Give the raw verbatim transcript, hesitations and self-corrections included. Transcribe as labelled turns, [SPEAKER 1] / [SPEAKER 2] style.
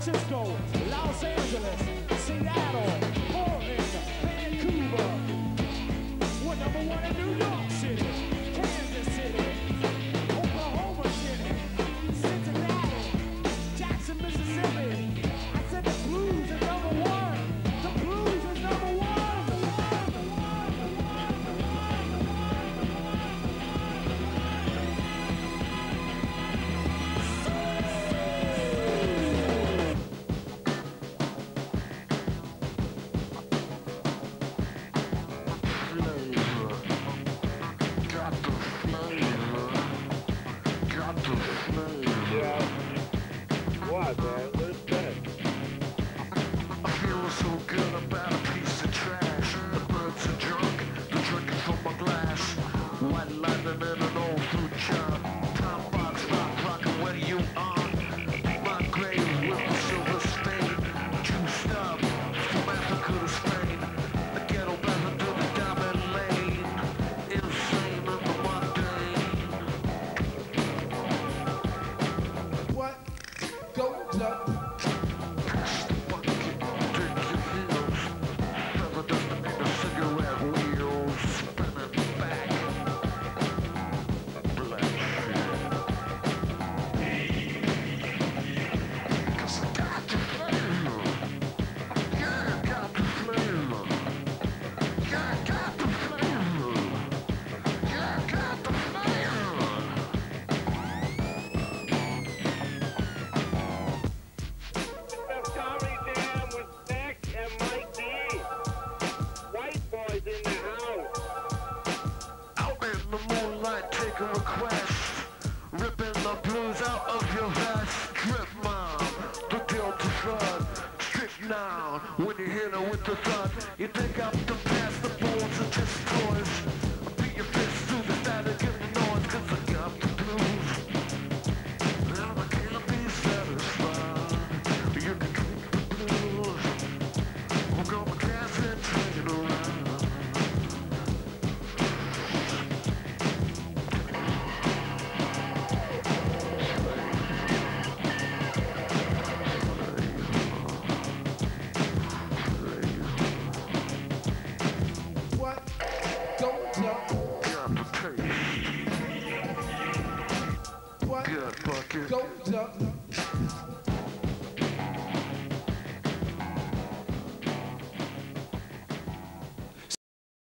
[SPEAKER 1] Francisco, Los Angeles, Seattle, Portland, Vancouver. We're number one in New York City, Kansas City, Oklahoma City, Cincinnati, Jackson, Mississippi. I said the blues is number one. The blues is number one.
[SPEAKER 2] What, man? Where's that?
[SPEAKER 3] I feel so good about a piece of trash. The birds are drunk, they're drinking from my glass. White lightning in an old food jar. Tom box rock, rockin' where you are. My grave with a silver stain. Juiced up from Africa to Spain. The ghetto back to the diamond lane. Insane in the mundane.
[SPEAKER 1] What goes up?
[SPEAKER 2] Beck and Mike D. White boys in the house.
[SPEAKER 3] Out in the moonlight, take a request. Ripping the blues out of your vest. Drip mom, the guilty flood. Strict now, when you hit her with the thud. You take out the past, the bones are just toys. Beat your fist through the static and the noise, cause I got the blues. And I can't be satisfied. You can keep the blues. We're gonna dance and turn it around.
[SPEAKER 1] What goes up?
[SPEAKER 3] Got the taste.
[SPEAKER 1] What
[SPEAKER 3] Good bucket.
[SPEAKER 1] goes up?